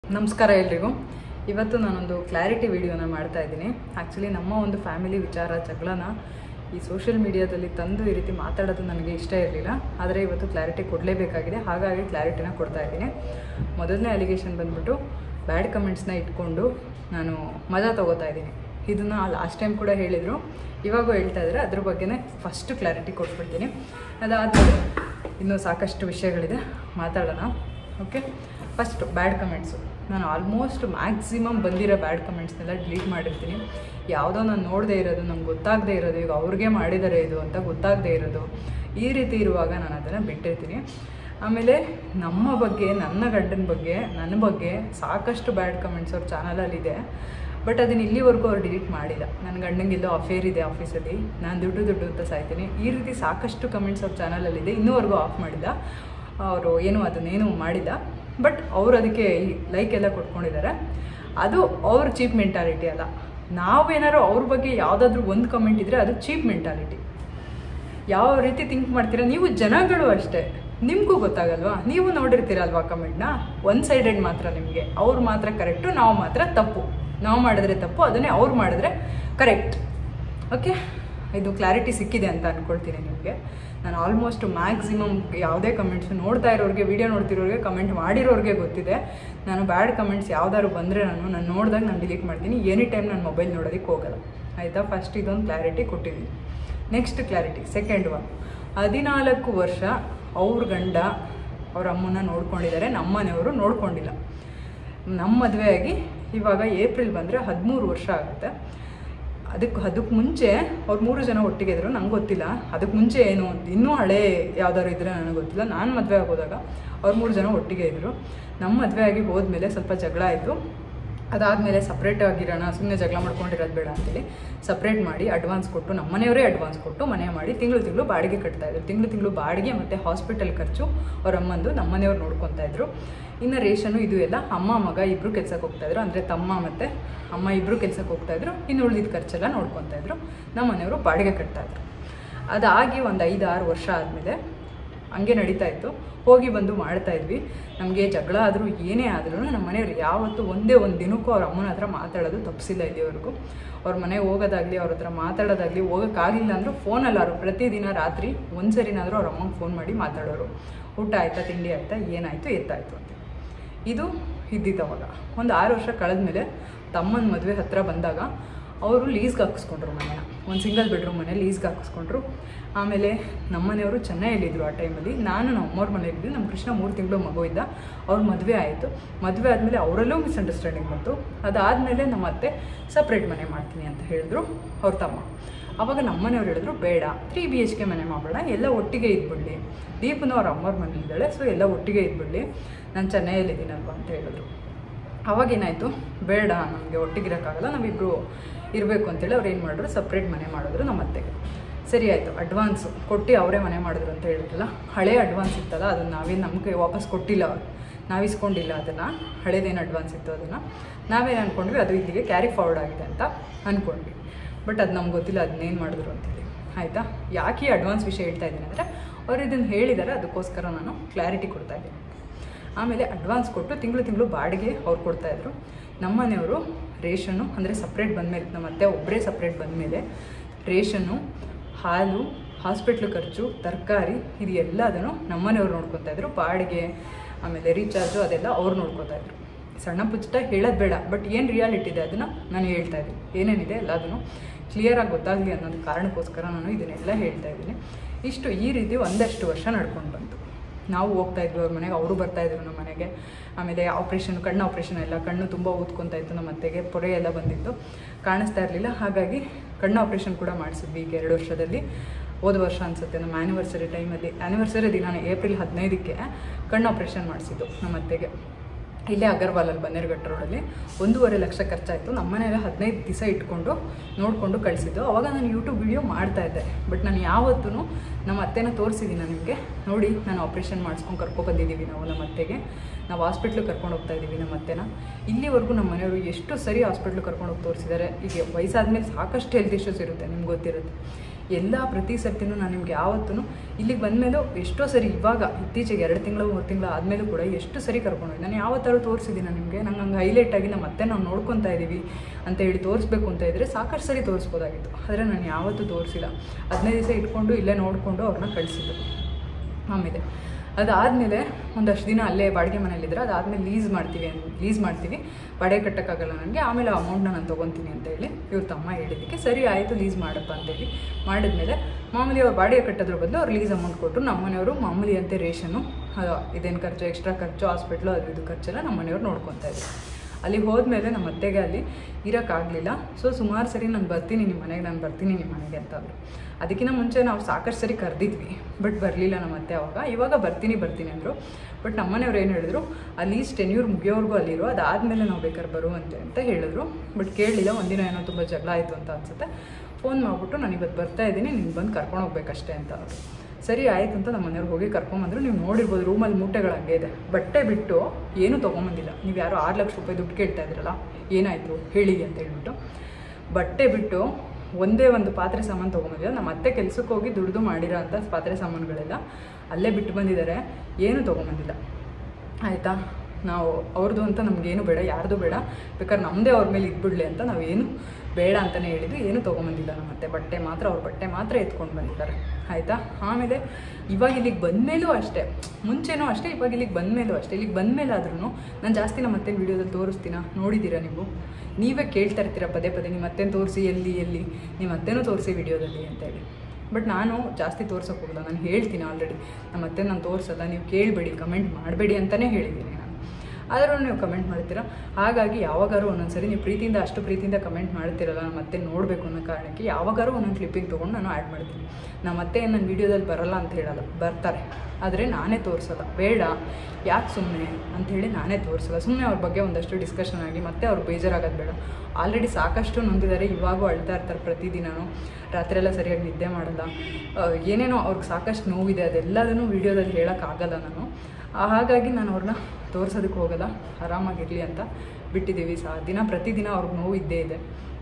ನಮಸ್ಕಾರ ಎಲ್ರಿಗೂ. ಇವತ್ತು ನಾನೊಂದು ಕ್ಲಾರಿಟಿ ವಿಡಿಯೋನ ಮಾಡ್ತಾ ಇದ್ದೀನಿ. ಆ್ಯಕ್ಚುಲಿ ನಮ್ಮ ಒಂದು ಫ್ಯಾಮಿಲಿ ವಿಚಾರ ಜಗಳನ ಈ ಸೋಷಿಯಲ್ ಮೀಡಿಯಾದಲ್ಲಿ ತಂದು ಈ ರೀತಿ ಮಾತಾಡೋದು ನನಗೆ ಇಷ್ಟ ಇರಲಿಲ್ಲ. ಆದರೆ ಇವತ್ತು ಕ್ಲಾರಿಟಿ ಕೊಡಲೇಬೇಕಾಗಿದೆ, ಹಾಗಾಗಿ ಕ್ಲಾರಿಟಿನ ಕೊಡ್ತಾ ಇದ್ದೀನಿ. ಮೊದಲನೇ ಅಲಿಗೇಷನ್ ಬಂದ್ಬಿಟ್ಟು ಬ್ಯಾಡ್ ಕಮೆಂಟ್ಸ್ನ ಇಟ್ಕೊಂಡು ನಾನು ಮಜಾ ತೊಗೋತಾ ಇದ್ದೀನಿ. ಇದನ್ನು ಲಾಸ್ಟ್ ಟೈಮ್ ಕೂಡ ಹೇಳಿದರು, ಇವಾಗೂ ಹೇಳ್ತಾ ಇದ್ದಾರೆ. ಅದ್ರ ಬಗ್ಗೆನೇ ಫಸ್ಟು ಕ್ಲಾರಿಟಿ ಕೊಟ್ಬಿಡ್ತೀನಿ. ಅದಾದಮೇಲೆ ಇನ್ನೂ ಸಾಕಷ್ಟು ವಿಷಯಗಳಿದೆ, ಮಾತಾಡೋಣ. Okay, first bad comments. ನಾನು ಆಲ್ಮೋಸ್ಟ್ ಮ್ಯಾಕ್ಸಿಮಮ್ ಬಂದಿರೋ ಬ್ಯಾಡ್ ಕಮೆಂಟ್ಸ್ನೆಲ್ಲ ಡಿಲೀಟ್ ಮಾಡಿರ್ತೀನಿ. ಯಾವುದೋ ನಾನು ನೋಡದೇ ಇರೋದು, ನಂಗೆ ಗೊತ್ತಾಗದೇ ಇರೋದು, ಈಗ ಅವ್ರಿಗೆ ಮಾಡಿದ್ದಾರೆ ಇದು ಅಂತ ಗೊತ್ತಾಗದೇ ಇರೋದು, ಈ ರೀತಿ ಇರುವಾಗ ನಾನು ಅದನ್ನು ಬಿಟ್ಟಿರ್ತೀನಿ. ಆಮೇಲೆ ನಮ್ಮ ಬಗ್ಗೆ, ನನ್ನ ಗಂಡನ ಬಗ್ಗೆ, ನನ್ನ ಬಗ್ಗೆ ಸಾಕಷ್ಟು ಬ್ಯಾಡ್ ಕಮೆಂಟ್ಸ್ ಅವ್ರ ಚಾನಲಲ್ಲಿದೆ. ಬಟ್ ಅದನ್ನು ಇಲ್ಲಿವರೆಗೂ ಅವ್ರು ಡಿಲೀಟ್ ಮಾಡಿಲ್ಲ. ನನ್ನ ಗಂಡಂಗೆಲ್ಲೋ ಅಫೇರ್ ಇದೆ ಆಫೀಸಲ್ಲಿ, ನಾನು ದುಡ್ಡು ಅಂತ ಸಾಯ್ತೀನಿ, ಈ ರೀತಿ ಸಾಕಷ್ಟು ಕಮೆಂಟ್ಸ್ ಅವ್ರ ಚಾನಲಲ್ಲಿದೆ. ಇನ್ನೂವರೆಗೂ ಆಫ್ ಮಾಡಿಲ್ಲ ಅವರು, ಅದನ್ನೇನು ಮಾಡಿಲ್ಲ. ಬಟ್ ಅವರು ಅದಕ್ಕೆ ಲೈಕ್ ಎಲ್ಲ ಕೊಟ್ಕೊಂಡಿದ್ದಾರೆ. ಅದು ಅವ್ರ ಚೀಪ್ ಮೆಂಟಾಲಿಟಿ ಅಲ್ಲ. ನಾವೇನಾದ್ರು ಅವ್ರ ಬಗ್ಗೆ ಯಾವುದಾದ್ರೂ ಒಂದು ಕಮೆಂಟ್ ಇದ್ದರೆ ಅದು ಚೀಪ್ ಮೆಂಟಾಲಿಟಿ. ಯಾವ ರೀತಿ ಥಿಂಕ್ ಮಾಡ್ತೀರಾ ನೀವು, ಜನಗಳು ಅಷ್ಟೇ, ನಿಮಗೂ ಗೊತ್ತಾಗಲ್ವಾ? ನೀವು ನೋಡಿರ್ತೀರಲ್ವಾ ಕಮೆಂಟ್ನ, ಒನ್ ಸೈಡೆಡ್ ಮಾತ್ರ ನಿಮಗೆ. ಅವ್ರು ಮಾತ್ರ ಕರೆಕ್ಟು, ನಾವು ಮಾತ್ರ ತಪ್ಪು. ನಾವು ಮಾಡಿದ್ರೆ ತಪ್ಪು, ಅದನ್ನೇ ಅವ್ರು ಮಾಡಿದ್ರೆ ಕರೆಕ್ಟ್. ಓಕೆ, ಇದು ಕ್ಲಾರಿಟಿ ಸಿಕ್ಕಿದೆ ಅಂತ ಅಂದ್ಕೊಳ್ತೀನಿ ನಿಮಗೆ. ನಾನು ಆಲ್ಮೋಸ್ಟ್ ಮ್ಯಾಕ್ಸಿಮಮ್ ಯಾವುದೇ ಕಮೆಂಟ್ಸು ನೋಡ್ತಾ ಇರೋರಿಗೆ, ವೀಡಿಯೋ ನೋಡ್ತಿರೋರಿಗೆ, ಕಮೆಂಟ್ ಮಾಡಿರೋರಿಗೆ ಗೊತ್ತಿದೆ. ನಾನು ಬ್ಯಾಡ್ ಕಮೆಂಟ್ಸ್ ಯಾವ್ದಾದ್ರು ಬಂದರೆ ನಾನು ನೋಡಿದಾಗ ನಾನು ಡಿಲೀಟ್ ಮಾಡ್ತೀನಿ. ಎನಿ ಟೈಮ್ ನಾನು ಮೊಬೈಲ್ ನೋಡೋದಕ್ಕೆ ಹೋಗಲ್ಲ, ಆಯಿತಾ? ಫಸ್ಟ್ ಇದೊಂದು ಕ್ಲಾರಿಟಿ ಕೊಟ್ಟಿದ್ದೀನಿ. Next clarity, second one. 14 ವರ್ಷ ಅವ್ರ ಗಂಡ ಅವ್ರ ಅಮ್ಮನ ನೋಡ್ಕೊಂಡಿದ್ದಾರೆ, ನಮ್ಮ ಮನೆಯವರು ನೋಡ್ಕೊಂಡಿಲ್ಲ. ನಮ್ಮ ಮದುವೆ ಆಗಿ ಇವಾಗ ಏಪ್ರಿಲ್ ಬಂದರೆ 13 ವರ್ಷ ಆಗುತ್ತೆ. ಅದಕ್ಕೆ ಮುಂಚೆ ಅವ್ರು 3 ಜನ ಒಟ್ಟಿಗೆ ಇದ್ರು, ನಂಗೆ ಗೊತ್ತಿಲ್ಲ. ಅದಕ್ಕೆ ಮುಂಚೆ ಏನು ಅಂತ ಇನ್ನೂ ಹಳೆ ಯಾವ್ದಾದ್ರು ಇದ್ದರೆ ನನಗೆ ಗೊತ್ತಿಲ್ಲ. ನಾನು ಮದುವೆ ಆಗೋದಾಗ ಅವ್ರು 3 ಜನ ಒಟ್ಟಿಗೆ ಇದ್ದರು. ನಮ್ಮ ಮದುವೆ ಆಗಿ ಹೋದ್ಮೇಲೆ ಸ್ವಲ್ಪ ಜಗಳ ಆಯಿತು. ಅದಾದಮೇಲೆ ಸಪ್ರೇಟ್ ಆಗಿರೋಣ, ಸುಮ್ಮನೆ ಜಗಳ ಮಾಡ್ಕೊಂಡಿರೋದು ಬೇಡ ಅಂತೇಳಿ ಸಪ್ರೇಟ್ ಮಾಡಿ ಅಡ್ವಾನ್ಸ್ ಕೊಟ್ಟು, ನಮ್ಮ ಮನೆಯವರೇ ಅಡ್ವಾನ್ಸ್ ಕೊಟ್ಟು ಮನೆ ಮಾಡಿ ತಿಂಗಳು ಬಾಡಿಗೆ ಕಟ್ತಾಯಿದ್ರು. ತಿಂಗಳು ಬಾಡಿಗೆ ಮತ್ತು ಹಾಸ್ಪಿಟಲ್ ಖರ್ಚು ಅವ್ರ ಅಮ್ಮಂದು ನಮ್ಮ ಮನೆಯವ್ರು ನೋಡ್ಕೊತಾ ಇದ್ರು. ಇನ್ನು ರೇಷನು ಇದು ಎಲ್ಲ ಅಮ್ಮ ಮಗ ಇಬ್ಬರು ಕೆಲ್ಸಕ್ಕೆ ಹೋಗ್ತಾಯಿದ್ರು. ಅಂದರೆ ತಮ್ಮ ಮತ್ತು ಅಮ್ಮ ಇಬ್ಬರು ಕೆಲ್ಸಕ್ಕೆ ಹೋಗ್ತಾಯಿದ್ರು. ಇನ್ನು ಉಳಿದಿದ್ದ ಖರ್ಚೆಲ್ಲ ನೋಡ್ಕೊತಾ ಇದ್ರು. ನಮ್ಮ ಮನೆಯವರು ಬಾಡಿಗೆ ಕಟ್ತಾಯಿದ್ರು. ಅದಾಗಿ ಒಂದು 5-6 ವರ್ಷ ಆದಮೇಲೆ ಹಂಗೆ ನಡೀತಾ ಇತ್ತು. ಹೋಗಿ ಬಂದು ಮಾಡ್ತಾಯಿದ್ವಿ. ನಮಗೆ ಜಗಳ ಆದರೂ ಏನೇ ಆದ್ರೂ ನಮ್ಮ ಮನೆಯವ್ರು ಯಾವತ್ತೂ ಒಂದೇ ಒಂದು ದಿನಕ್ಕೂ ಅವ್ರ ಅಮ್ಮನ ಹತ್ರ ಮಾತಾಡೋದು ತಪ್ಪಿಸಿಲ್ಲ ಇಲ್ಲಿವರೆಗೂ. ಅವ್ರ ಮನೆಗೆ ಹೋಗೋದಾಗಲಿ, ಅವ್ರ ಹತ್ರ ಮಾತಾಡೋದಾಗಲಿ, ಹೋಗೋಕ್ಕಾಗಲಿಲ್ಲ ಅಂದರೂ ಫೋನಲ್ಲಾರು ಪ್ರತಿದಿನ ರಾತ್ರಿ ಒಂದು ಸರಿನಾದರೂ ಅವ್ರ ಅಮ್ಮಂಗೆ ಫೋನ್ ಮಾಡಿ ಮಾತಾಡೋರು. ಊಟ ಆಯಿತಾ, ತಿಂಡಿ ಆಯಿತಾ, ಏನಾಯಿತು, ಎತ್ತಾಯಿತು ಅಂತ. ಇದು ಇದ್ದಿತ್ತು ಅವಾಗ. ಒಂದು 6 ವರ್ಷ ಕಳೆದ್ಮೇಲೆ ತಮ್ಮನ ಮದುವೆ ಹತ್ತಿರ ಬಂದಾಗ ಅವರು ಲೀಸ್ಗೆ ಹಾಕಿಸ್ಕೊಂಡ್ರು ಮನೆಯ. ಒಂದು ಸಿಂಗಲ್ ಬೆಡ್ರೂಮ್ ಮನೆ ಲೀಸ್ಗೆ ಹಾಕಿಸ್ಕೊಂಡ್ರು. ಆಮೇಲೆ ನಮ್ಮ ಮನೆಯವರು ಚೆನ್ನೈಯಲ್ಲಿದ್ದರು ಆ ಟೈಮಲ್ಲಿ. ನಾನು ನಮ್ಮ ಅಮ್ಮವ್ರ ಮನೆಯಲ್ಲಿದ್ದೆ. ನಮ್ಮ ಕೃಷ್ಣ 3 ತಿಂಗಳು ಮಗು ಇದ್ದ. ಅವ್ರ ಮದುವೆ ಆಯಿತು. ಮದುವೆ ಆದಮೇಲೆ ಅವರಲ್ಲೂ ಮಿಸ್ಅಂಡರ್ಸ್ಟ್ಯಾಂಡಿಂಗ್ ಬಂತು. ಅದಾದಮೇಲೆ ನಮ್ಮ ಅತ್ತೆ ಸಪ್ರೇಟ್ ಮನೆ ಮಾಡ್ತೀನಿ ಅಂತ ಹೇಳಿದ್ರು ಅವ್ರ ತಮ್ಮ. ಆವಾಗ ನಮ್ಮ ಮನೆಯವ್ರು ಹೇಳಿದ್ರು, ಬೇಡ 3 BHK ಮನೆ ಮಾಡಬೇಡ, ಎಲ್ಲ ಒಟ್ಟಿಗೆ ಇದ್ಬಿಡಲಿ. ದೀಪನೂ ಅವ್ರ ಅಮ್ಮವ್ರ ಮನೇಲಿದ್ದಾಳೆ, ಸೊ ಎಲ್ಲ ಒಟ್ಟಿಗೆ ಇದ್ಬಿಡಲಿ, ನಾನು ಚೆನ್ನೈಯಲ್ಲಿದ್ದೀನಲ್ವ ಅಂತ ಹೇಳಿದ್ರು. ಅವಾಗೇನಾಯಿತು, ಬೇಡ ನಮಗೆ ಒಟ್ಟಿಗಿರೋಕ್ಕಾಗಲ್ಲ, ನಾವಿಬ್ಬರು ಇರಬೇಕು ಅಂತೇಳಿ ಅವ್ರು ಏನು ಮಾಡಿದ್ರು, ಸಪ್ರೇಟ್ ಮನೆ ಮಾಡಿದ್ರು ನಮ್ಮ ಅತ್ತೆಗೆ. ಸರಿ ಆಯಿತು, ಅಡ್ವಾನ್ಸು ಕೊಟ್ಟು ಅವರೇ ಮನೆ ಮಾಡಿದ್ರು ಅಂತ ಹೇಳಿದ್ರಲ್ಲ, ಹಳೆ ಅಡ್ವಾನ್ಸ್ ಇತ್ತಲ್ಲ, ಅದನ್ನು ನಾವೇನು ನಮಗೆ ವಾಪಸ್ ಕೊಟ್ಟಿಲ್ಲ, ನಾವು ಇಸ್ಕೊಂಡಿಲ್ಲ ಅದನ್ನು. ಹಳೇದೇನು ಅಡ್ವಾನ್ಸ್ ಇತ್ತು ಅದನ್ನು ನಾವೇನು ಅಂದ್ಕೊಂಡ್ವಿ, ಅದು ಇಲ್ಲಿಗೆ ಕ್ಯಾರಿ ಫಾರ್ವರ್ಡ್ ಆಗಿದೆ ಅಂತ ಅಂದ್ಕೊಂಡ್ವಿ. ಬಟ್ ಅದು ನಮ್ಗೆ ಗೊತ್ತಿಲ್ಲ ಅದನ್ನೇನು ಮಾಡಿದ್ರು ಅಂತೇಳಿ, ಆಯಿತಾ? ಯಾಕೆ ಈ ಅಡ್ವಾನ್ಸ್ ವಿಷಯ ಹೇಳ್ತಾ ಇದ್ದೀನಿ ಅಂದರೆ, ಅವ್ರು ಇದನ್ನು ಹೇಳಿದ್ದಾರೆ, ಅದಕ್ಕೋಸ್ಕರ ನಾನು ಕ್ಲಾರಿಟಿ ಕೊಡ್ತಾಯಿದ್ದೀನಿ. ಆಮೇಲೆ ಅಡ್ವಾನ್ಸ್ ಕೊಟ್ಟು ತಿಂಗಳು ಬಾಡಿಗೆ ಅವ್ರು ಕೊಡ್ತಾಯಿದ್ರು. ನಮ್ಮ ಮನೆಯವರು ರೇಷನ್ನು, ಅಂದರೆ ಸಪ್ರೇಟ್ ಬಂದಮೇಲೆ, ನಮ್ಮ ಅತ್ತೆ ಒಬ್ಬರೇ ಸಪ್ರೇಟ್ ಬಂದಮೇಲೆ ರೇಷನ್ನು, ಹಾಲು, ಹಾಸ್ಪಿಟ್ಲು ಖರ್ಚು, ತರಕಾರಿ, ಇದು ಎಲ್ಲದನ್ನು ನಮ್ಮ ಮನೆಯವ್ರು ನೋಡ್ಕೊತಾಯಿದ್ರು. ಬಾಡಿಗೆ ಆಮೇಲೆ ರೀಚಾರ್ಜು ಅದೆಲ್ಲ ಅವ್ರು ನೋಡ್ಕೊತಾಯಿದ್ರು. ಸಣ್ಣ ಪುಚ್ಚ ಹೇಳೋದು ಬೇಡ, ಬಟ್ ಏನು ರಿಯಾಲಿಟಿ ಇದೆ ಅದನ್ನು ನಾನು ಹೇಳ್ತಾ ಇದ್ದೀನಿ. ಏನೇನಿದೆ ಎಲ್ಲದನ್ನು ಕ್ಲಿಯರಾಗಿ ಗೊತ್ತಾಗಲಿ ಅನ್ನೋದು ಕಾರಣಕ್ಕೋಸ್ಕರ ನಾನು ಇದನ್ನೆಲ್ಲ ಹೇಳ್ತಾ ಇದ್ದೀನಿ. ಇಷ್ಟು ಈ ರೀತಿ ಒಂದಷ್ಟು ವರ್ಷ ನಡ್ಕೊಂಡು ಬಂತು. ನಾವು ಹೋಗ್ತಾಯಿದ್ವಿ ಅವ್ರ ಮನೆಗೆ, ಅವರು ಬರ್ತಾಯಿದ್ರು ನಮ್ಮ ಮನೆಗೆ. ಆಮೇಲೆ ಆಪ್ರೇಷನ್, ಕಣ್ಣು ಆಪ್ರೇಷನ್ ಎಲ್ಲ, ಕಣ್ಣು ತುಂಬ ಊದ್ಕೊತಾ ಇತ್ತು ನಮ್ಮ ಅತ್ತೆಗೆ, ಪೊರೆ ಎಲ್ಲ ಬಂದಿತ್ತು, ಕಾಣಿಸ್ತಾ ಇರಲಿಲ್ಲ. ಹಾಗಾಗಿ ಕಣ್ಣು ಆಪ್ರೇಷನ್ ಕೂಡ ಮಾಡಿಸಿದ್ವಿ ಈಗ 2 ವರ್ಷದಲ್ಲಿ. ಹೋದ ವರ್ಷ ಅನಿಸುತ್ತೆ ನಮ್ಮ ಆ್ಯನಿವರ್ಸರಿ ಟೈಮಲ್ಲಿ, ಆ್ಯನಿವರ್ಸರಿ ದಿನ ಏಪ್ರಿಲ್ 15ಕ್ಕೆ ಕಣ್ಣು ಆಪ್ರೇಷನ್ ಮಾಡಿಸಿದ್ದು ನಮ್ಮ ಅತ್ತೆಗೆ. ಇಲ್ಲೇ ಅಗರ್ವಾಲಲ್ಲಿ ಬನ್ನೇರುಘಟ್ಟ ರೋಡಲ್ಲಿ 1.5 ಲಕ್ಷ ಖರ್ಚಾಯಿತು. ನಮ್ಮ ಮನೆಯಲ್ಲ 15 ದಿವಸ ಇಟ್ಕೊಂಡು ನೋಡಿಕೊಂಡು ಕಳಿಸಿದ್ದು. ಅವಾಗ ನಾನು ಯೂಟ್ಯೂಬ್ ವೀಡಿಯೋ ಮಾಡ್ತಾಯಿದ್ದೆ. ಬಟ್ ನಾನು ಯಾವತ್ತೂ ನಮ್ಮ ಅತ್ತೆನ ತೋರಿಸಿದ್ದೀನಿ ನಿಮಗೆ, ನೋಡಿ ನಾನು ಆಪ್ರೇಷನ್ ಮಾಡಿಸ್ಕೊಂಡು ಕರ್ಕೊಬಂದಿದ್ದೀವಿ ನಾವು ನಮ್ಮ ಅತ್ತೆಗೆ. ನಾವು ಹಾಸ್ಪಿಟ್ಲಿಗೆ ಕರ್ಕೊಂಡು ಹೋಗ್ತಾ ಇದ್ದೀವಿ ನಮ್ಮ ಅತ್ತೆನ. ಇಲ್ಲಿವರೆಗೂ ನಮ್ಮ ಮನೆಯವರು ಎಷ್ಟು ಸರಿ ಹಾಸ್ಪಿಟ್ಲಿಗೆ ಕರ್ಕೊಂಡು ಹೋಗಿ ತೋರಿಸಿದ್ದಾರೆ. ಈಗ ವಯಸ್ಸಾದ್ಮೇಲೆ ಸಾಕಷ್ಟು ಹೆಲ್ತ್ ಇಶ್ಯೂಸ್ ಇರುತ್ತೆ, ನಿಮ್ಗೆ ಗೊತ್ತಿರುತ್ತೆ. ಪ್ರತಿ ಸರ್ತಿನೂ ನಾನು ನಿಮ್ಗೆ ಯಾವತ್ತೂ ಇಲ್ಲಿಗೆ ಬಂದಮೇಲೂ ಎಷ್ಟೋ ಸರಿ ಇವಾಗ ಇತ್ತೀಚೆಗೆ 2 ತಿಂಗಳು 3 ತಿಂಗಳು ಆದಮೇಲೂ ಕೂಡ ಎಷ್ಟು ಸರಿ ಕರ್ಕೊಂಡೋಗಿ ನಾನು ಯಾವತ್ತಾರು ತೋರಿಸಿದ್ದೀನಿ ನಿಮಗೆ. ನಂಗೆ ಹಂಗೆ ಹೈಲೈಟಾಗಿ ಮತ್ತೆ ನಾವು ನೋಡ್ಕೊತಾ ಇದ್ದೀವಿ ಅಂತ ಹೇಳಿ ತೋರಿಸ್ಬೇಕು ಅಂತ ಇದ್ದರೆ ಸಾಕಷ್ಟು ಸರಿ ತೋರಿಸ್ಬೋದಾಗಿತ್ತು. ಆದರೆ ನಾನು ಯಾವತ್ತೂ ತೋರಿಸಿಲ್ಲ. 15 ದಿವಸ ಇಟ್ಕೊಂಡು ಇಲ್ಲೇ ನೋಡಿಕೊಂಡು ಅವ್ರನ್ನ ಕಳಿಸಿದ್ದು. ಆಮೇಲೆ ಅದಾದಮೇಲೆ ಒಂದಷ್ಟು ದಿನ ಅಲ್ಲೇ ಬಾಡಿಗೆ ಮನೇಲಿದ್ದರೆ ಅದಾದಮೇಲೆ ಲೀಸ್ ಮಾಡ್ತೀವಿ ಬಾಡಿಗೆ ಕಟ್ಟೋಕ್ಕಾಗಲ್ಲ ನನಗೆ, ಆಮೇಲೆ ಅಮೌಂಟ್ನ ನಾನು ತೊಗೊತೀನಿ ಅಂತ ಹೇಳಿ ಇವ್ರ ತಮ್ಮ ಹೇಳಿದ್ದಕ್ಕೆ ಸರಿ ಆಯಿತು ಲೀಸ್ ಮಾಡಪ್ಪ ಅಂತೇಳಿ ಮಾಡಿದ್ಮೇಲೆ ಮಾಮೂಲಿ ಅವ್ರು ಬಾಡಿಗೆ ಕಟ್ಟೋದ್ರ ಬದಲು ಅವ್ರು ಲೀಸ್ ಅಮೌಂಟ್ ಕೊಟ್ಟರು. ನಮ್ಮನೆಯವರು ಮಾಮೂಲಿ ಅಂತೆ ರೇಷನ್ನು ಇದೇನು ಖರ್ಚು ಎಕ್ಸ್ಟ್ರಾ ಖರ್ಚು ಹಾಸ್ಪಿಟ್ಲು ಅದು ಇದು ಖರ್ಚೆಲ್ಲ ನಮ್ಮನೆಯವ್ರು ನೋಡ್ಕೊತಾ ಇದ್ರು. ಅಲ್ಲಿಗೆ ಹೋದ್ಮೇಲೆ ನಮ್ಮ ಅತ್ತೆಗೆ ಅಲ್ಲಿ ಇರೋಕ್ಕಾಗಲಿಲ್ಲ. ಸೊ ಸುಮಾರು ಸರಿ ನಾನು ಬರ್ತೀನಿ ನಿಮ್ಮ ಮನೆಗೆ ಅಂತಂದರು. ಅದಕ್ಕಿಂತ ಮುಂಚೆ ನಾವು ಸಾಕಷ್ಟು ಸರಿ ಕರೆದಿದ್ವಿ, ಬಟ್ ಬರಲಿಲ್ಲ ನಮ್ಮ ಅತ್ತೆ ಅವಾಗ. ಇವಾಗ ಬರ್ತೀನಿ ಅಂದರು. ಬಟ್ ನಮ್ಮನೆಯವ್ರು ಏನು ಹೇಳಿದ್ರು, ಅಲ್ಲಿ ಟೆನ್ಯೂರ್ ಮುಗಿಯೋವರೆಗೂ ಅಲ್ಲಿರೋ, ಅದಾದಮೇಲೆ ನಾವು ಬೇಕಾದ್ರೆ ಬರುವಂತೆ ಅಂತ ಹೇಳಿದ್ರು. ಬಟ್ ಕೇಳಲಿಲ್ಲ. ಒಂದಿನ ಏನೋ ತುಂಬ ಜಗಳ ಆಯಿತು ಅಂತ ಅನಿಸುತ್ತೆ. ಫೋನ್ ಮಾಡಿಬಿಟ್ಟು ನಾನು ಇವತ್ತು ಬರ್ತಾ ಇದ್ದೀನಿ, ನೀನು ಬಂದು ಕರ್ಕೊಂಡು ಹೋಗ್ಬೇಕಷ್ಟೇ ಅಂತ ಅವರು. ಸರಿ ಆಯಿತು ಅಂತ ನಮ್ಮ ಮನೆಯವ್ರು ಹೋಗಿ ಕರ್ಕೊಂಬಂದರು. ನೀವು ನೋಡಿರ್ಬೋದು ರೂಮಲ್ಲಿ ಮೂಟೆಗಳು ಹಂಗೆ ಇದೆ. ಬಟ್ಟೆ ಬಿಟ್ಟು ಏನೂ ತೊಗೊಂಬಂದಿಲ್ಲ. ನೀವು ಯಾರೋ 6 ಲಕ್ಷ ರೂಪಾಯಿ ದುಡ್ಡು ಕೇಳ್ತಾ ಇದ್ರಲ್ಲ, ಏನಾಯಿತು ಹೇಳಿ ಅಂತ ಹೇಳ್ಬಿಟ್ಟು ಬಟ್ಟೆ ಬಿಟ್ಟು ಒಂದೇ ಒಂದು ಪಾತ್ರೆ ಸಾಮಾನು ತೊಗೊಂಬಂದಿಲ್ಲ. ನಮ್ಮ ಅತ್ತೆ ಕೆಲಸಕ್ಕೆ ಹೋಗಿ ದುಡ್ದು ಮಾಡಿರೋ ಅಂಥ ಪಾತ್ರೆ ಸಾಮಾನುಗಳೆಲ್ಲ ಅಲ್ಲೇ ಬಿಟ್ಟು ಬಂದಿದ್ದಾರೆ. ಏನೂ ತೊಗೊಂಬಂದಿಲ್ಲ. ಆಯಿತಾ, ನಾವು ಅವ್ರದ್ದು ಅಂತ ನಮಗೇನು ಬೇಡ, ಯಾರ್ದು ಬೇಡ, ಬೇಕಾದ್ರೆ ನಮ್ಮದೇ ಅವ್ರ ಮೇಲೆ ಇದ್ಬಿಡ್ಲಿ ಅಂತ ನಾವೇನು ಬೇಡ ಅಂತಲೇ ಹೇಳಿದ್ದು. ಏನೂ ತೊಗೊಂಬಂದಿಲ್ಲ ನಮ್ಮ ಅತ್ತೆ. ಅವ್ರ ಬಟ್ಟೆ ಮಾತ್ರ ಎತ್ಕೊಂಡು ಬಂದಿದ್ದಾರೆ. ಆಯಿತಾ. ಆಮೇಲೆ ಇವಾಗ ಇಲ್ಲಿಗೆ ಬಂದಮೇಲೂ ಅಷ್ಟೇ, ಮುಂಚೆನೂ ಅಷ್ಟೇ, ಇವಾಗ ಇಲ್ಲಿಗೆ ಬಂದಮೇಲೂ ಅಷ್ಟೇ. ಇಲ್ಲಿಗೆ ಬಂದಮೇಲಾದ್ರೂ ನಾನು ಜಾಸ್ತಿ ನಮ್ಮ ಅತ್ತೆ ವೀಡಿಯೋದಲ್ಲಿ ತೋರಿಸ್ತೀನ, ನೋಡಿದ್ದೀರಾ ನೀವು, ನೀವೇ ಕೇಳ್ತಾ ಇರ್ತೀರ ಪದೇ ನಿಮ್ಮ ಅತ್ತೆನ ತೋರಿಸಿ, ಎಲ್ಲಿ ನಿಮ್ಮ ಅತ್ತೆನೂ ತೋರಿಸಿ ವೀಡಿಯೋದಲ್ಲಿ ಅಂತೇಳಿ. ಬಟ್ ನಾನು ಜಾಸ್ತಿ ತೋರ್ಸೋಕೆ ಹೋಗಲ್ಲ. ನಾನು ಹೇಳ್ತೀನಿ ಆಲ್ರೆಡಿ, ನಮ್ಮ ಅತ್ತೆ ನಾನು ತೋರಿಸಲ್ಲ, ನೀವು ಕೇಳಬೇಡಿ, ಕಮೆಂಟ್ ಮಾಡಬೇಡಿ ಅಂತಲೇ ಹೇಳಿದ್ದೀನಿ ನಾನು. ಆದರೂ ನೀವು ಕಮೆಂಟ್ ಮಾಡ್ತೀರಾ. ಹಾಗಾಗಿ ಯಾವಾಗಾರು ಒಂದೊಂದ್ಸರಿ ನೀವು ಅಷ್ಟು ಪ್ರೀತಿಯಿಂದ ಕಮೆಂಟ್ ಮಾಡ್ತಿರಲ್ಲ, ನಮ್ಮ ಅತ್ತೆ ನೋಡಬೇಕು ಅನ್ನೋ ಕಾರಣಕ್ಕೆ ಯಾವಾಗಾರು ಒಂದೊಂದು ಕ್ಲಿಪ್ಪಿಂಗ್ ತೊಗೊಂಡು ನಾನು ಆ್ಯಡ್ ಮಾಡ್ತೀನಿ. ನಮ್ಮ ಅತ್ತೆ ನನ್ನ ವೀಡಿಯೋದಲ್ಲಿ ಬರಲ್ಲ ಅಂತ ಹೇಳಲ್ಲ, ಬರ್ತಾರೆ. ಆದರೆ ನಾನೇ ತೋರಿಸಲ್ಲ, ಬೇಡ ಯಾಕೆ ಸುಮ್ಮನೆ ಅಂಥೇಳಿ ನಾನೇ ತೋರಿಸಲ್ಲ. ಸುಮ್ಮನೆ ಅವ್ರ ಬಗ್ಗೆ ಒಂದಷ್ಟು ಡಿಸ್ಕಷನ್ ಆಗಿ ಮತ್ತೆ ಅವ್ರು ಬೇಜಾರಾಗೋದು ಬೇಡ. ಆಲ್ರೆಡಿ ಸಾಕಷ್ಟು ನೊಂದಿದ್ದಾರೆ, ಇವಾಗೂ ಅಳ್ತಾ ಇರ್ತಾರೆ ಪ್ರತಿದಿನವೂ. ರಾತ್ರಿಯೆಲ್ಲ ಸರಿಯಾಗಿ ನಿದ್ದೆ ಮಾಡಲ್ಲ, ಏನೇನೋ ಅವ್ರಿಗೆ ಸಾಕಷ್ಟು ನೋವಿದೆ. ಅದೆಲ್ಲದನ್ನು ವೀಡಿಯೋದಲ್ಲಿ ಹೇಳೋಕ್ಕಾಗಲ್ಲ ನಾನು. ಹಾಗಾಗಿ ನಾನು ಅವ್ರನ್ನ ತೋರಿಸೋದಕ್ಕೆ ಹೋಗಲ್ಲ, ಆರಾಮಾಗಿರಲಿ ಅಂತ ಬಿಟ್ಟಿದ್ದೀವಿ. ಪ್ರತಿದಿನ ಅವ್ರಿಗೆ ನೋವು ಇದ್ದೇ ಇದೆ.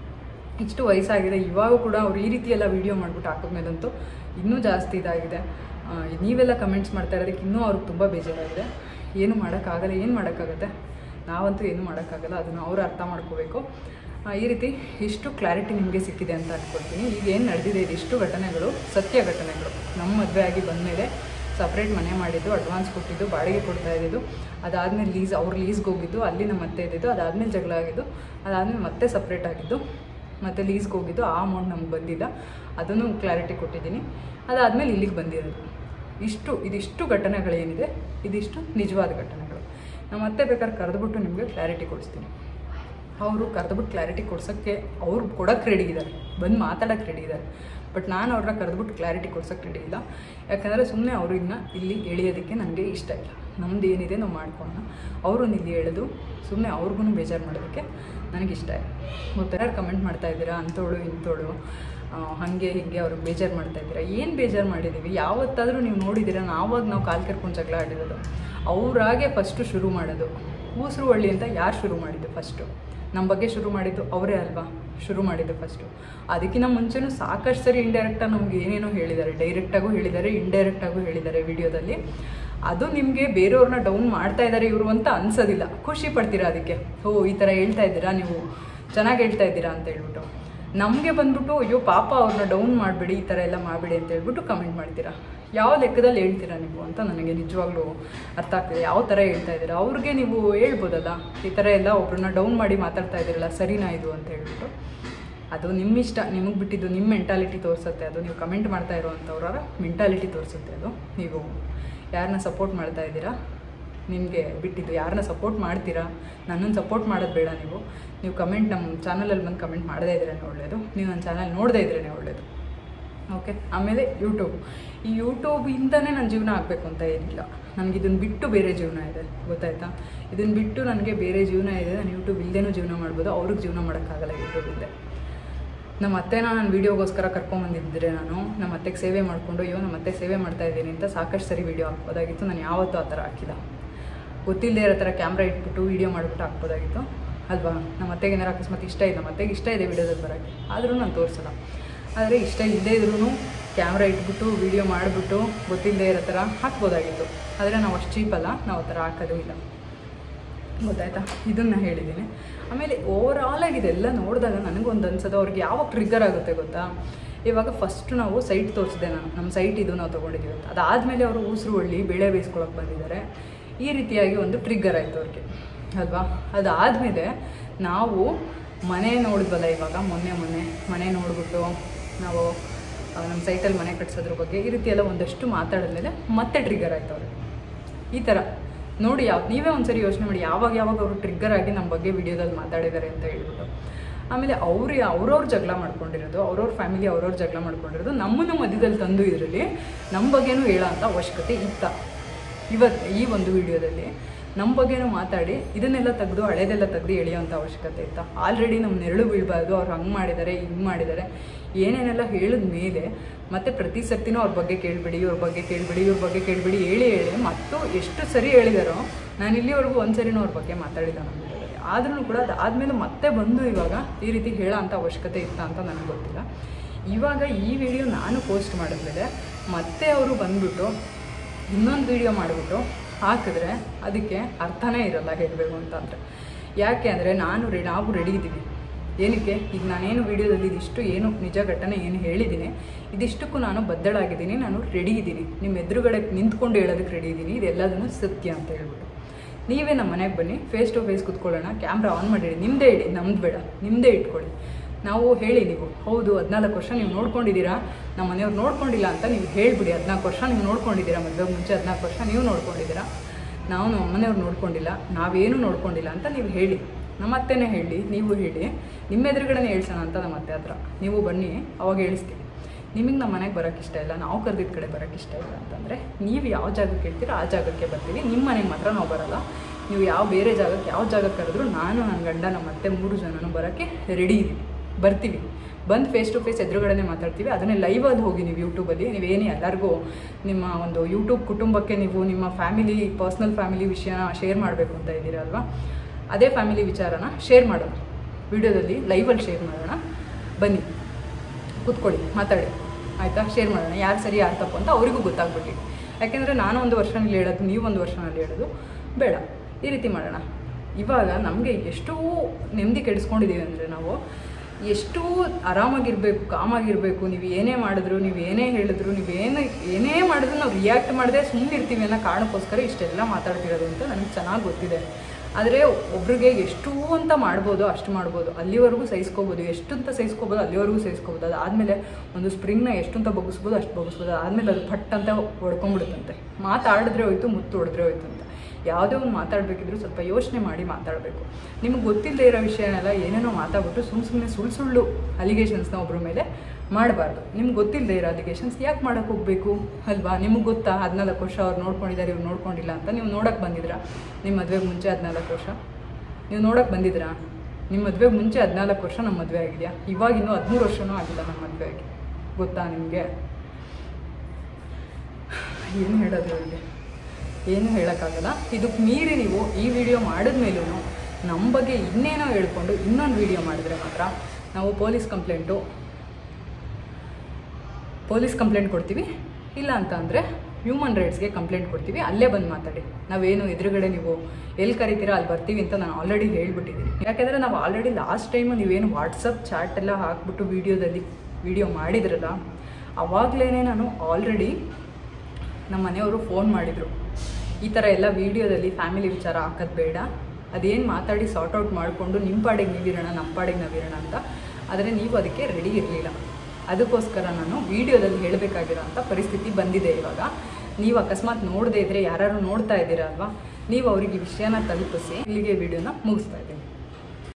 ಇಷ್ಟು ವಯಸ್ಸಾಗಿದೆ, ಇವಾಗ ಕೂಡ ಅವ್ರು ಈ ರೀತಿ ಎಲ್ಲ ವೀಡಿಯೋ ಮಾಡಿಬಿಟ್ಟು ಹಾಕಿದ್ಮೇಲಂತೂ ಇನ್ನೂ ಜಾಸ್ತಿ ಇದಾಗಿದೆ. ನೀವೆಲ್ಲ ಕಮೆಂಟ್ಸ್ ಮಾಡ್ತಾ ಇರೋದಕ್ಕೆ ಇನ್ನೂ ಅವ್ರಿಗೆ ತುಂಬ ಬೇಜಾರಾಗಿದೆ. ಏನು ಮಾಡೋಕ್ಕಾಗತ್ತೆ, ನಾವಂತೂ ಏನು ಮಾಡೋಕ್ಕಾಗಲ್ಲ. ಅದನ್ನು ಅವರು ಅರ್ಥ ಮಾಡ್ಕೋಬೇಕು. ಈ ರೀತಿ ಇಷ್ಟು ಕ್ಲಾರಿಟಿ ನಿಮಗೆ ಸಿಕ್ಕಿದೆ ಅಂತ ಅಂದ್ಕೊಳ್ತೀನಿ. ಈಗ ಏನು ನಡೆದಿದೆ ಇದಿಷ್ಟು ಘಟನೆಗಳು ಸತ್ಯ ಘಟನೆಗಳು. ನಮ್ಮ ಮದುವೆ ಆಗಿ ಬಂದಮೇಲೆ ಸಪ್ರೇಟ್ ಮನೆ ಮಾಡಿದ್ದು, ಅಡ್ವಾನ್ಸ್ ಕೊಟ್ಟಿದ್ದು, ಬಾಡಿಗೆ ಕೊಡ್ತಾ ಇದ್ದಿದ್ದು, ಅದಾದಮೇಲೆ ಅವ್ರು ಲೀಸ್ಗೆ ಹೋಗಿದ್ದು, ಅಲ್ಲಿ ನಮ್ಮ ಅತ್ತೆ ಇದ್ದಿದ್ದು, ಅದಾದಮೇಲೆ ಜಗಳ ಆಗಿದ್ದು, ಅದಾದಮೇಲೆ ಮತ್ತೆ ಸಪ್ರೇಟ್ ಆಗಿದ್ದು, ಮತ್ತು ಲೀಸ್ಗೆ ಹೋಗಿದ್ದು, ಆ ಅಮೌಂಟ್ ನಮ್ಗೆ ಬಂದಿಲ್ಲ, ಅದನ್ನು ಕ್ಲಾರಿಟಿ ಕೊಟ್ಟಿದ್ದೀನಿ. ಅದಾದಮೇಲೆ ಇಲ್ಲಿಗೆ ಬಂದಿರೋದು. ಇದಿಷ್ಟು ಘಟನೆಗಳೇನಿದೆ, ಇದಿಷ್ಟು ನಿಜವಾದ ಘಟನೆಗಳು. ನಮ್ಮ ಅತ್ತೆ ಬೇಕಾದ್ರೆ ಕರೆದುಬಿಟ್ಟು ನಿಮಗೆ ಕ್ಲಾರಿಟಿ ಕೊಡಿಸ್ತೀನಿ. ಅವರು ಕರೆದುಬಿಟ್ಟು ಕ್ಲಾರಿಟಿ ಕೊಡ್ಸೋಕ್ಕೆ ಅವ್ರು ಕೊಡೋಕ್ಕೆ ರೆಡಿ ಇದ್ದಾರೆ, ಬಂದು ಮಾತಾಡೋಕ್ಕೆ ರೆಡಿ ಇದ್ದಾರೆ. ಬಟ್ ನಾನು ಅವ್ರನ್ನ ಕರೆದುಬಿಟ್ಟು ಕ್ಲಾರಿಟಿ ಕೊಡ್ಸೋಕ್ಕೆ ರೆಡಿ ಇಲ್ಲ. ಯಾಕಂದರೆ ಸುಮ್ಮನೆ ಅವ್ರನ್ನ ಇಲ್ಲಿ ಎಳೆಯೋದಕ್ಕೆ ನನಗೆ ಇಷ್ಟ ಇಲ್ಲ. ನಮ್ದು ಏನಿದೆ ನಾವು ಮಾಡ್ಕೊಳ್ಳೋಣ. ಅವ್ರನ್ನ ಇಲ್ಲಿ ಎಳೆದು ಸುಮ್ಮನೆ ಅವ್ರಿಗೂ ಬೇಜಾರು ಮಾಡೋದಕ್ಕೆ ನನಗಿಷ್ಟ ಇಲ್ಲ. ಯಾರು ಕಮೆಂಟ್ ಮಾಡ್ತಾಯಿದ್ದೀರಾ, ಅಂಥೋಳು ಇಂಥೋಳು, ಹಾಗೆ ಹೀಗೆ ಅವ್ರಿಗೆ ಬೇಜಾರು ಮಾಡ್ತಾಯಿದ್ದೀರಾ. ಏನು ಬೇಜಾರು ಮಾಡಿದ್ದೀವಿ? ಯಾವತ್ತಾದರೂ ನೀವು ನೋಡಿದ್ದೀರಾ ನಾವು ಕಾಲು ಕೆರ್ಕೊಂಡು ಜಗಳ ಆಡಿರೋದು? ಅವರಾಗೆ ಫಸ್ಟು ಶುರು ಮಾಡೋದು. ಊಸರು ಹಳ್ಳಿ ಅಂತ ಯಾರು ಶುರು ಮಾಡಿದ್ದು? ಫಸ್ಟು ನಮ್ಮ ಬಗ್ಗೆ ಶುರು ಮಾಡಿದ್ದು ಅವರೇ ಅಲ್ವಾ ಶುರು ಮಾಡಿದ್ದು ಫಸ್ಟು. ಅದಕ್ಕಿಂತ ಮುಂಚೆನೂ ಸಾಕಷ್ಟು ಸರಿ ಇಂಡೈರೆಕ್ಟಾಗಿ ನಮ್ಗೆ ಏನೇನೋ ಹೇಳಿದ್ದಾರೆ, ಡೈರೆಕ್ಟಾಗೂ ಹೇಳಿದ್ದಾರೆ, ಇಂಡೈರೆಕ್ಟಾಗೂ ಹೇಳಿದ್ದಾರೆ ವಿಡಿಯೋದಲ್ಲಿ. ಅದು ನಿಮಗೆ ಬೇರೆಯವ್ರನ್ನ ಡೌನ್ ಮಾಡ್ತಾ ಇದ್ದಾರೆ ಇವರು ಅಂತ ಅನ್ಸೋದಿಲ್ಲ, ಖುಷಿ ಪಡ್ತೀರಾ ಅದಕ್ಕೆ. ಈ ಥರ ಹೇಳ್ತಾ ಇದ್ದೀರಾ, ನೀವು ಚೆನ್ನಾಗಿ ಹೇಳ್ತಾ ಇದ್ದೀರಾ ಅಂತ ಹೇಳ್ಬಿಟ್ಟು. ನಮಗೆ ಬಂದ್ಬಿಟ್ಟು ಅಯ್ಯೋ ಪಾಪ ಅವ್ರನ್ನ ಡೌನ್ ಮಾಡಬೇಡಿ, ಈ ಥರ ಎಲ್ಲ ಮಾಡಬೇಡಿ ಅಂತ ಹೇಳ್ಬಿಟ್ಟು ಕಮೆಂಟ್ ಮಾಡ್ತೀರಾ. ಯಾವ ಲೆಕ್ಕದಲ್ಲಿ ಹೇಳ್ತೀರಾ ನೀವು ಅಂತ ನನಗೆ ನಿಜವಾಗ್ಲೂ ಅರ್ಥ ಆಗ್ತಿದೆ. ಯಾವ ಥರ ಹೇಳ್ತಾ ಇದ್ದೀರಾ? ಅವ್ರಿಗೆ ನೀವು ಹೇಳ್ಬೋದಲ್ಲ, ಈ ಥರ ಎಲ್ಲ ಒಬ್ರನ್ನ ಡೌನ್ ಮಾಡಿ ಮಾತಾಡ್ತಾ ಇದ್ದೀರಲ್ಲ, ಸರಿನಾ ಇದು ಅಂತ ಹೇಳ್ಬಿಟ್ಟು. ಅದು ನಿಮ್ಮ ಇಷ್ಟ, ನಿಮಗೆ ಬಿಟ್ಟಿದ್ದು, ನಿಮ್ಮ ಮೆಂಟಾಲಿಟಿ ತೋರಿಸುತ್ತೆ ಅದು. ನೀವು ಕಮೆಂಟ್ ಮಾಡ್ತಾ ಇರೋವಂಥವ್ರ ಮೆಂಟಾಲಿಟಿ ತೋರಿಸುತ್ತೆ ಅದು. ನೀವು ಯಾರನ್ನ ಸಪೋರ್ಟ್ ಮಾಡ್ತಾ ಇದ್ದೀರಾ ನಿಮಗೆ ಬಿಟ್ಟಿದ್ದು. ಯಾರನ್ನ ಸಪೋರ್ಟ್ ಮಾಡ್ತೀರಾ, ನನ್ನನ್ನು ಸಪೋರ್ಟ್ ಮಾಡೋದು ಬೇಡ. ನೀವು ಕಮೆಂಟ್ ನಮ್ಮ ಚಾನಲಲ್ಲಿ ಬಂದು ಕಮೆಂಟ್ ಮಾಡದೇ ಇದ್ರೇ ಒಳ್ಳೆಯದು, ನೀವು ನನ್ನ ಚಾನಲ್ ನೋಡದೇ ಇದ್ರೇ ಒಳ್ಳೆಯದು. ಓಕೆ. ಆಮೇಲೆ ಈ ಯೂಟ್ಯೂಬಿಂದನೇ ನನ್ನ ಜೀವನ ಆಗಬೇಕು ಅಂತ ಏನಿಲ್ಲ. ನನಗೆ ಇದನ್ನು ಬಿಟ್ಟು ಬೇರೆ ಜೀವನ ಇದೆ, ಗೊತ್ತಾಯ್ತಾ? ಇದನ್ನು ಬಿಟ್ಟು ನನಗೆ ಬೇರೆ ಜೀವನ ಇದೆ. ನಾನು ಯೂಟ್ಯೂಬ್ ಇಲ್ಲದೇನೂ ಜೀವನ ಮಾಡ್ಬೋದು, ಅವ್ರಿಗೆ ಜೀವನ ಮಾಡೋಕ್ಕಾಗಲ್ಲ ಯೂಟ್ಯೂಬಿಂದ. ನಮ್ಮ ಅತ್ತೆನ ನಾನು ವೀಡಿಯೋಗೋಸ್ಕರ ಕರ್ಕೊಂಬಂದಿದ್ದರೆ ನಾನು ನಮ್ಮ ಅತ್ತೆಗೆ ಸೇವೆ ಮಾಡಿಕೊಂಡು ನಮ್ಮ ಅತ್ತೆ ಸೇವೆ ಮಾಡ್ತಾಯಿದ್ದೀನಿ ಅಂತ ಸಾಕಷ್ಟು ಸರಿ ವೀಡಿಯೋ ಹಾಕ್ಬೋದಾಗಿತ್ತು. ನಾನು ಯಾವತ್ತೂ ಆ ಥರ ಹಾಕಿಲ್ಲ. ಗೊತ್ತಿಲ್ಲದೆ ಇರೋ ಥರ ಕ್ಯಾಮ್ರಾ ಇಟ್ಬಿಟ್ಟು ವೀಡಿಯೋ ಮಾಡಿಬಿಟ್ಟು ಹಾಕ್ಬೋದಾಗಿತ್ತು ಅಲ್ವಾ? ನಮ್ಮ ಅತ್ತೆಗೆ ಏನಾರು ಅಕಸ್ಮಾತ್ ಇಷ್ಟ ಇಲ್ಲ, ನಮ್ಮ ಅತ್ತೆಗೆ ಇಷ್ಟ ಇದೆ ವೀಡಿಯೋದಲ್ಲಿ ಬರೋಕ್ಕೆ, ಆದರೂ ನಾನು ತೋರಿಸಲ್ಲ. ಆದರೆ ಇಷ್ಟ ಇಲ್ಲದೇ ಇದ್ರೂ ಕ್ಯಾಮ್ರಾ ಇಟ್ಬಿಟ್ಟು ವೀಡಿಯೋ ಮಾಡಿಬಿಟ್ಟು ಗೊತ್ತಿಲ್ಲದೆ ಇರೋ ಥರ ಹಾಕ್ಬೋದಾಗಿತ್ತು. ಆದರೆ ನಾವು ಅಷ್ಟು ಚೀಪಲ್ಲ, ನಾವು ಆ ಥರ ಹಾಕೋದು ಇಲ್ಲ. ಗೊತ್ತಾಯ್ತಾ? ಇದನ್ನು ಹೇಳಿದ್ದೀನಿ. ಆಮೇಲೆ ಓವರಾಲಾಗಿ ಇದೆಲ್ಲ ನೋಡಿದಾಗ ನನಗೊಂದು ಅನ್ಸೋದು, ಅವ್ರಿಗೆ ಯಾವಾಗ ಟ್ರಿಗ್ಗರ್ ಆಗುತ್ತೆ ಗೊತ್ತಾ? ಇವಾಗ ಫಸ್ಟು ನಾವು ಸೈಟ್ ತೋರಿಸಿದೆ, ನಮ್ಮ ಸೈಟ್ ಇದು ನಾವು ತೊಗೊಂಡಿದ್ದೀವಿ ಅಂತ. ಅದಾದಮೇಲೆ ಅವರು ಊಸರು ಒಳ್ಳಿ ಬೇಳೆ ಬೇಯಿಸ್ಕೊಳಕ್ಕೆ ಬಂದಿದ್ದಾರೆ. ಈ ರೀತಿಯಾಗಿ ಒಂದು ಟ್ರಿಗ್ಗರ್ ಆಯಿತು ಅವ್ರಿಗೆ, ಅಲ್ವಾ? ಅದಾದಮೇಲೆ ನಾವು ಮನೆ ನೋಡಿದ್ವಲ್ಲ, ಇವಾಗ ಮೊನ್ನೆ ಮನೆ ನೋಡಿಬಿಟ್ಟು ನಾವು ನಮ್ಮ ಸೈಟಲ್ಲಿ ಮನೆ ಕಟ್ಸೋದ್ರ ಬಗ್ಗೆ ಈ ರೀತಿ ಎಲ್ಲ ಒಂದಷ್ಟು ಮಾತಾಡಿದ್ಮೇಲೆ ಮತ್ತೆ ಟ್ರಿಗ್ಗರ್ ಆಯ್ತು ಅವ್ರಿಗೆ. ಈ ಥರ ನೋಡಿ, ನೀವೇ ಒಂದ್ಸರಿ ಯೋಚನೆ ಮಾಡಿ, ಯಾವಾಗ ಅವರು ಟ್ರಿಗ್ಗರ್ ಆಗಿ ನಮ್ಮ ಬಗ್ಗೆ ವಿಡಿಯೋದಲ್ಲಿ ಮಾತಾಡಿದ್ದಾರೆ ಅಂತ ಹೇಳ್ಬಿಟ್ಟು. ಆಮೇಲೆ ಅವ್ರವ್ರ ಜಗಳ ಮಾಡ್ಕೊಂಡಿರೋದು, ಅವ್ರವ್ರ ಫ್ಯಾಮಿಲಿ ಅವ್ರವ್ರ ಜಗಳ ಮಾಡ್ಕೊಂಡಿರೋದು, ನಮ್ಮನ್ನು ಮಧ್ಯದಲ್ಲಿ ತಂದು ಇದರಲ್ಲಿ ನಮ್ಮ ಬಗ್ಗೆನೂ ಹೇಳೋ ಅಂಥ ಅವಶ್ಯಕತೆ ಇತ್ತ? ಇವತ್ತು ಈ ಒಂದು ವಿಡಿಯೋದಲ್ಲಿ ನಮ್ಮ ಬಗ್ಗೆನೂ ಮಾತಾಡಿ ಇದನ್ನೆಲ್ಲ ತೆಗೆದು ಹಳೇದೆಲ್ಲ ತೆಗೆದು ಎಳೆಯೋಂಥ ಅವಶ್ಯಕತೆ ಇತ್ತ? ಆಲ್ರೆಡಿ ನಮ್ಮ ನೆರಳು ಬೀಳಬಾರ್ದು, ಅವ್ರು ಹಂಗೆ ಮಾಡಿದ್ದಾರೆ ಹಿಂಗೆ ಮಾಡಿದ್ದಾರೆ ಏನೇನೆಲ್ಲ ಹೇಳಿದ ಮೇಲೆ ಮತ್ತೆ ಪ್ರತಿ ಸರ್ತಿನೂ ಅವ್ರ ಬಗ್ಗೆ ಕೇಳಬೇಡಿ, ಇವ್ರ ಬಗ್ಗೆ ಕೇಳಬೇಡಿ ಹೇಳಿ ಮತ್ತು ಎಷ್ಟು ಸರಿ ಹೇಳಿದಾರೋ, ನಾನು ಇಲ್ಲಿವರೆಗೂ ಒಂದು ಸರಿನೂ ಅವ್ರ ಬಗ್ಗೆ ಮಾತಾಡಿಲ್ಲ ನಮ್ಮ ವಿಡಿಯೋದಲ್ಲಿ. ಆದ್ರೂ ಕೂಡ ಅದಾದಮೇಲೆ ಮತ್ತೆ ಬಂದು ಇವಾಗ ಈ ರೀತಿ ಹೇಳೋ ಅಂಥ ಅವಶ್ಯಕತೆ ಇತ್ತ ಅಂತ ನನಗೆ ಗೊತ್ತಿಲ್ಲ. ಇವಾಗ ಈ ವಿಡಿಯೋ ನಾನು ಪೋಸ್ಟ್ ಮಾಡಿದ್ಮೇಲೆ ಮತ್ತೆ ಅವರು ಬಂದ್ಬಿಟ್ಟು ಇನ್ನೊಂದು ವಿಡಿಯೋ ಮಾಡಿಬಿಟ್ಟು ಹಾಕಿದ್ರೆ ಅದಕ್ಕೆ ಅರ್ಥನೇ ಇರಲ್ಲ, ಹೇಳಬೇಕು ಅಂತಂದರೆ. ಯಾಕೆ ಅಂದರೆ ನಾವು ರೆಡಿ ಇದ್ದೀವಿ. ಏನಕ್ಕೆ? ಈಗ ನಾನೇನು ವಿಡಿಯೋದಲ್ಲಿ ಇದಿಷ್ಟು ಏನು ನಿಜ ಘಟನೆ ಏನು ಹೇಳಿದ್ದೀನಿ, ಇದಿಷ್ಟಕ್ಕೂ ನಾನು ಬದ್ಧಳಾಗಿದ್ದೀನಿ, ನಾನು ರೆಡಿ ಇದ್ದೀನಿ, ನಿಮ್ಮ ಎದುರುಗಡೆ ನಿಂತ್ಕೊಂಡು ಹೇಳೋದಕ್ಕೆ ರೆಡಿ ಇದ್ದೀನಿ, ಇದೆಲ್ಲದನ್ನು ಸತ್ಯ ಅಂತ ಹೇಳ್ಬಿಟ್ಟು. ನೀವೇ ನಮ್ಮ ಮನೆಗೆ ಬನ್ನಿ, ಫೇಸ್ ಟು ಫೇಸ್ ಕೂತ್ಕೊಳ್ಳೋಣ, ಕ್ಯಾಮ್ರಾ ಆನ್ ಮಾಡಿಡಿ, ನಿಮ್ಮದೇ ಇಡಿ, ನಮ್ದು ಬೇಡ, ನಿಮ್ಮದೇ ಇಟ್ಕೊಳ್ಳಿ. ನಾವು ಹೇಳಿ, ನೀವು ಹೌದು 14 ವರ್ಷ ನೀವು ನೋಡ್ಕೊಂಡಿದ್ದೀರಾ, ನಮ್ಮ ಮನೆಯವ್ರು ನೋಡ್ಕೊಂಡಿಲ್ಲ ಅಂತ ನೀವು ಹೇಳಿಬಿಡಿ. 14 ವರ್ಷ ನೀವು ನೋಡ್ಕೊಂಡಿದ್ದೀರಾ, ಮದುವೆಗೆ ಮುಂಚೆ 14 ವರ್ಷ ನೀವು ನೋಡ್ಕೊಂಡಿದ್ದೀರಾ, ನಾವು ನಮ್ಮ ಮನೆಯವ್ರು ನೋಡ್ಕೊಂಡಿಲ್ಲ, ನಾವೇನು ನೋಡ್ಕೊಂಡಿಲ್ಲ ಅಂತ ನೀವು ಹೇಳಿ. ನಮ್ಮ ಅತ್ತೆನೇ ಹೇಳಿ, ನೀವು ಹೇಳಿ, ನಿಮ್ಮ ಎದುರುಗಡೆ ಹೇಳ್ಸೋಣ ಅಂತ ನಮ್ಮ ಅತ್ತೆ ಹತ್ರ ನೀವು ಬನ್ನಿ, ಅವಾಗ ಹೇಳಿಸ್ತೀವಿ. ನಿಮಗೆ ನಮ್ಮ ಮನೆಗೆ ಬರೋಕ್ಕೆ ಇಷ್ಟ ಇಲ್ಲ, ನಾವು ಕರೆದಿದ್ದ ಕಡೆ ಬರೋಕ್ಕೆ ಇಷ್ಟ ಇಲ್ಲ ಅಂತಂದರೆ ನೀವು ಯಾವ ಜಾಗಕ್ಕೆ ಹೇಳ್ತೀರೋ ಆ ಜಾಗಕ್ಕೆ ಬರ್ತೀವಿ. ನಿಮ್ಮ ಮನೆಗೆ ಮಾತ್ರ ನಾವು ಬರೋಲ್ಲ. ನೀವು ಬೇರೆ ಜಾಗಕ್ಕೆ ಯಾವ ಜಾಗಕ್ಕೆ ಕರೆದ್ರು ನಾನು, ನನ್ನ ಗಂಡ, ನಮ್ಮ ಅತ್ತೆ 3 ಜನನೂ ಬರೋಕ್ಕೆ ರೆಡಿ ಇದ್ದೀವಿ, ಬರ್ತೀವಿ. ಬಂದು ಫೇಸ್ ಟು ಫೇಸ್ ಎದುರುಗಡೆ ಮಾತಾಡ್ತೀವಿ. ಅದನ್ನೇ ಲೈವಲ್ಲಿ ಹೋಗಿ ನೀವು ಯೂಟ್ಯೂಬಲ್ಲಿ ನೀವೇನೇ ಎಲ್ಲರಿಗೂ ನಿಮ್ಮ ಒಂದು ಯೂಟ್ಯೂಬ್ ಕುಟುಂಬಕ್ಕೆ ನೀವು ನಿಮ್ಮ ಫ್ಯಾಮಿಲಿ ಪರ್ಸ್ನಲ್ ಫ್ಯಾಮಿಲಿ ವಿಷಯನ ಶೇರ್ ಮಾಡಬೇಕು ಅಂತ ಇದ್ದೀರಲ್ವ, ಅದೇ ಫ್ಯಾಮಿಲಿ ವಿಚಾರನ ಶೇರ್ ಮಾಡೋಣ, ವಿಡಿಯೋದಲ್ಲಿ ಲೈವಲ್ಲಿ ಶೇರ್ ಮಾಡೋಣ. ಬನ್ನಿ ಕೂತ್ಕೊಳ್ಳಿ, ಮಾತಾಡಿ, ಆಯಿತಾ? ಶೇರ್ ಮಾಡೋಣ, ಯಾರು ಸರಿ ಯಾರು ತಪ್ಪು ಅಂತ ಅವರಿಗೂ ಗೊತ್ತಾಗ್ಬಿಟ್ಟು. ಯಾಕೆಂದರೆ ನಾನು 1 ವರ್ಷನಲ್ಲಿ ಹೇಳೋದು, ನೀವು 1 ವರ್ಷನಲ್ಲಿ ಹೇಳೋದು ಬೇಡ. ಈ ರೀತಿ ಮಾಡೋಣ. ಇವಾಗ ನಮಗೆ ಎಷ್ಟು ನೆಮ್ಮದಿ ಕೆಡಿಸ್ಕೊಂಡಿದ್ದೀವಿ ಅಂದರೆ, ನಾವು ಎಷ್ಟು ಆರಾಮಾಗಿರಬೇಕು, ಕಾಮಾಗಿರಬೇಕು. ನೀವು ಏನೇ ಮಾಡಿದ್ರು, ನೀವು ಏನೇ ಹೇಳಿದ್ರು, ನೀವು ಏನೇ ಮಾಡಿದ್ರು ನಾವು ರಿಯಾಕ್ಟ್ ಮಾಡದೆ ಸುಮ್ಮನೆ ಇರ್ತೀವಿ ಅನ್ನೋ ಕಾರಣಕ್ಕೋಸ್ಕರ ಇಷ್ಟೆಲ್ಲ ಮಾತಾಡ್ತಿರೋದು ಅಂತ ನನಗೆ ಚೆನ್ನಾಗಿ ಗೊತ್ತಿದೆ. ಆದರೆ ಒಬ್ರಿಗೆ ಎಷ್ಟು ಅಂತ ಮಾಡ್ಬೋದು ಅಷ್ಟು ಮಾಡ್ಬೋದು, ಅಲ್ಲಿವರೆಗೂ ಸಹಿಸ್ಕೋಬೋದು. ಎಷ್ಟು ಅಂತ ಸಹಿಸ್ಕೋಬೋದು ಅಲ್ಲಿವರೆಗೂ ಸಹಿಸ್ಕೋಬೋದು. ಅದಾದಮೇಲೆ ಒಂದು ಸ್ಪ್ರಿಂಗ್ನ ಎಷ್ಟು ಅಂತ ಬಗ್ಗಿಸ್ಬೋದು ಅಷ್ಟು ಬಗ್ಗಿಸ್ಬೋದು. ಆದಮೇಲೆ ಅದು ಪಟ್ ಅಂತ ಹೊಡ್ಕೊಂಡ್ಬಿಡುತ್ತಂತೆ. ಮಾತಾಡಿದ್ರೆ ಹೋಯ್ತು, ಮುತ್ತು ಹೊಡೆದ್ರೆ ಹೋಯ್ತು ಅಂತ. ಯಾವುದೇ ಒಂದು ಮಾತಾಡಬೇಕಿದ್ರು ಸ್ವಲ್ಪ ಯೋಚನೆ ಮಾಡಿ ಮಾತಾಡಬೇಕು. ನಿಮಗೆ ಗೊತ್ತಿಲ್ಲದೆ ಇರೋ ವಿಷಯನೆಲ್ಲ ಏನೇನೋ ಮಾತಾಡ್ಬಿಟ್ಟು ಸುಮ್ಮನೆ ಸುಳ್ಳು ಅಲಿಗೇಷನ್ಸ್ನ ಒಬ್ಬರ ಮೇಲೆ ಮಾಡಬಾರ್ದು. ನಿಮ್ಗೆ ಗೊತ್ತಿಲ್ಲದೆ ಇರೋ ಅಲಿಗೇಷನ್ಸ್ ಯಾಕೆ ಮಾಡೋಕ್ಕೆ ಹೋಗಬೇಕು ಅಲ್ವಾ? ನಿಮಗೆ ಗೊತ್ತಾ 14 ವರ್ಷ ಅವ್ರು ನೋಡ್ಕೊಂಡಿದ್ದಾರೆ, ಇವ್ರು ನೋಡ್ಕೊಂಡಿಲ್ಲ ಅಂತ? ನೀವು ನೋಡೋಕ್ಕೆ ಬಂದಿದ್ರಾ? ನಿಮ್ಮ ಮದುವೆಗೆ ಮುಂಚೆ 14 ವರ್ಷ ನೀವು ನೋಡೋಕ್ಕೆ ಬಂದಿದ್ರಾ? ನಿಮ್ಮ ಮದುವೆಗೆ ಮುಂಚೆ 14 ವರ್ಷ ನಮ್ಮ ಮದುವೆ ಆಗಿದೆಯಾ? ಇವಾಗ ಇನ್ನೂ 13 ವರ್ಷನೂ ಆಗಿಲ್ಲ ನಮ್ಮ ಮದುವೆ ಆಗಿ. ಗೊತ್ತಾ ನಿಮಗೆ? ಏನು ಹೇಳೋದು ಅವರಿಗೆ? ಏನು ಹೇಳೋಕ್ಕಾಗಲ್ಲ. ಇದಕ್ಕೆ ಮೀರಿ ನೀವು ಈ ವಿಡಿಯೋ ಮಾಡಿದ್ಮೇಲೂ ನಮ್ಮ ಬಗ್ಗೆ ಇನ್ನೇನೋ ಹೇಳ್ಕೊಂಡು ಇನ್ನೊಂದು ವಿಡಿಯೋ ಮಾಡಿದ್ರೆ ಮಾತ್ರ ನಾವು ಪೊಲೀಸ್ ಕಂಪ್ಲೇಂಟ್ ಕೊಡ್ತೀವಿ. ಇಲ್ಲ ಅಂತ ಅಂದರೆ ಹ್ಯೂಮನ್ ರೈಟ್ಸ್ಗೆ ಕಂಪ್ಲೇಂಟ್ ಕೊಡ್ತೀವಿ. ಅಲ್ಲೇ ಬಂದು ಮಾತಾಡಿ. ನಾವೇನು ಎದುರುಗಡೆ ನೀವು ಎಲ್ಲಿ ಕರಿತೀರಾ ಅಲ್ಲಿ ಬರ್ತೀವಿ ಅಂತ ನಾನು ಆಲ್ರೆಡಿ ಹೇಳ್ಬಿಟ್ಟಿದ್ದೀನಿ. ಯಾಕೆಂದರೆ ನಾವು ಆಲ್ರೆಡಿ ಲಾಸ್ಟ್ ಟೈಮು ನೀವೇನು ವಾಟ್ಸಪ್ ಚಾಟ್ ಎಲ್ಲ ಹಾಕ್ಬಿಟ್ಟು ವಿಡಿಯೋ ಮಾಡಿದ್ರಲ್ಲ, ಆವಾಗಲೇ ನಾನು ಆಲ್ರೆಡಿ ನಮ್ಮ ಮನೆಯವರು ಫೋನ್ ಮಾಡಿದರು, ಈ ಥರ ಎಲ್ಲ ವೀಡಿಯೋದಲ್ಲಿ ಫ್ಯಾಮಿಲಿ ವಿಚಾರ ಹಾಕೋದು ಬೇಡ, ಅದೇನು ಮಾತಾಡಿ ಸಾರ್ಟ್ ಔಟ್ ಮಾಡಿಕೊಂಡು ನಿಮ್ಮ ಪಾಡಿಗೆ ನೀವಿರೋಣ, ನಮ್ಮ ಪಾಡಿಗೆ ನಾವಿರೋಣ ಅಂತ. ಆದರೆ ನೀವು ಅದಕ್ಕೆ ರೆಡಿ ಇರಲಿಲ್ಲ. ಅದಕ್ಕೋಸ್ಕರ ನಾನು ವೀಡಿಯೋದಲ್ಲಿ ಹೇಳಬೇಕಾಗಿರೋ ಅಂಥ ಪರಿಸ್ಥಿತಿ ಬಂದಿದೆ. ಇವಾಗ ನೀವು ಅಕಸ್ಮಾತ್ ನೋಡದೇ ಇದ್ದರೆ, ಯಾರು ನೋಡ್ತಾ ಇದ್ದೀರಾ ಅಲ್ವಾ, ನೀವು ಅವರಿಗೆ ವಿಷಯನ ತಲುಪಿಸಿ ಇಲ್ಲಿಗೆ ವಿಡಿಯೋನ ಮುಗಿಸ್ತಾ ಇದ್ದೀನಿ.